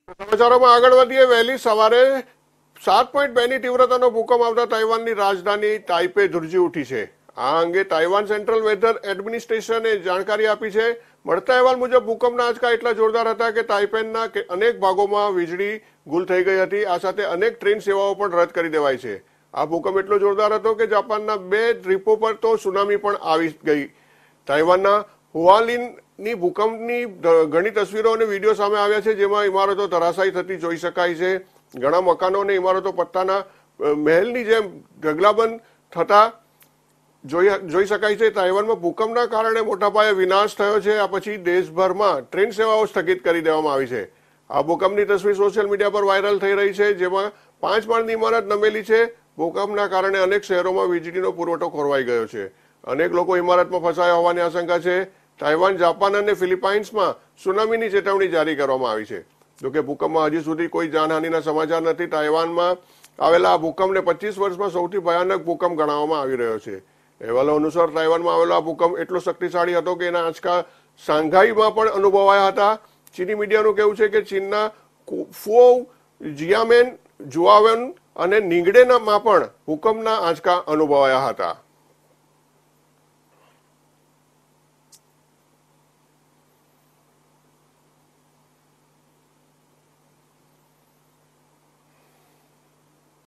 સમાચારોમાં આગળ વધીએ. વહેલી સવારે 7.2ની તીવ્રતાનો ભૂકંપ આવતા તાઇવાનની રાજધાની તાઇપે ધ્રુજી ઉઠી છે. આ અંગે તાઇવાન સેન્ટ્રલ વેધર એડમિનિસ્ટ્રેશને જાણકારી આપી છે. મળતા અહેવાલ મુજબ ભૂકંપના આંચકા એટલા જોરદાર હતા કે તાઇપેના અનેક ભાગોમાં વીજળી ગુલ થઈ ગઈ હતી. આ સાથે અનેક ટ્રેન સેવાઓ પણ રદ કરી દેવાઈ છે. આ ભૂકંપ એટલો જોરદાર હતો કે જાપાનના 2 દ્વીપો પર તો સુનામી પણ આવી ગઈ. તાઇવાનના હુઆલિનની ભૂકંપની ઘણી તસવીરો અને વિડીયો સામે આવ્યા છે, જેમાં ઇમારતો ધરાશાયી થતી જોઈ શકાય છે. ઘણા મકાનો અને ઇમારતો પત્તાના મહેલની જેમ ઢગલાબંધ થતા જોઈ શકાય છે. તાઇવાનમાં ભૂકંપના કારણે મોટા પાયે વિનાશ થયો છે. આ પછી દેશભરમાં ટ્રેન સેવાઓ સ્થગિત કરી દેવામાં આવી છે. આ ભૂકંપની તસવીર સોશિયલ મીડિયા પર વાયરલ થઈ રહી છે, જેમાં 5 માળની ઇમારત નમેલી છે. ભૂકંપના કારણે અનેક શહેરોમાં વીજળીનો પુરવઠો ખોરવાઈ ગયો છે. અનેક લોકો ઇમારતમાં ફસાયા હોવાની આશંકા છે. તાઇવાન, જાપાન અને ફિલિપાઇન્સમાં સુનામીની ચેતવણી જારી કરવામાં આવી છે. જોકે ભૂકંપમાં હજી સુધી કોઈ જાનહાનિના સમાચાર નથી. તાઇવાનમાં આવેલા આ ભૂકંપને 25 વર્ષમાં સૌથી ભયાનક ભૂકંપ ગણાવવામાં આવી રહ્યો છે. અહેવાલો અનુસાર તાઇવાનમાં આવેલો આ ભૂકંપ એટલો શક્તિશાળી હતો કે એના આંચકા શાંઘાઈમાં પણ અનુભવાયા હતા. ચીની મીડિયાનું કહેવું છે કે ચીનના ફુઓ, જિયામેન, જુઆવેન અને નિંગડેનામાં પણ ભૂકંપના આંચકા અનુભવાયા હતા.